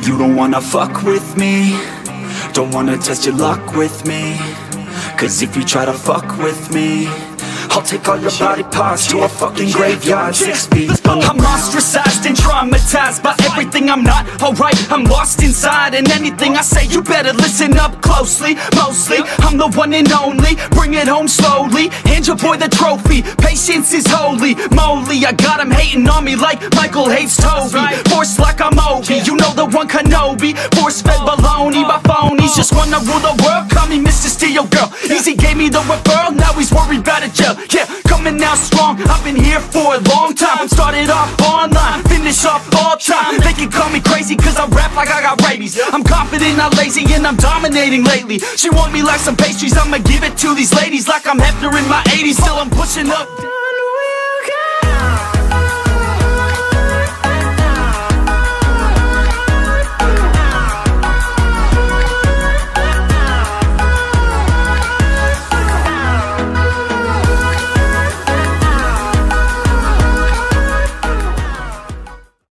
You don't wanna fuck with me, don't wanna test your luck with me. Cause if you try to fuck with me, I'll take all your body parts to a fucking graveyard 6 feet under. I'm ostracized and traumatized by everything I'm not alright. I'm lost inside, and anything I say you better listen up closely. Mostly, I'm the one and only, bring it home slowly. Hand your boy the trophy, patience is holy moly. I got him hating on me like Michael hates Toby. Force like I'm Obi, you know the one Kenobi. Force fed baloney by phonies, just wanna rule the world, call me Mr. Steel Girl. Easy gave me the referral, now he's worried about a jail. Yeah, coming out strong, I've been here for a long time. Started off online, finish off all time. They can call me crazy cause I rap like I got rabies. I'm confident, not lazy, and I'm dominating lately. She want me like some pastries, I'ma give it to these ladies like I'm Hefner in my 80s. Still I'm pushing up.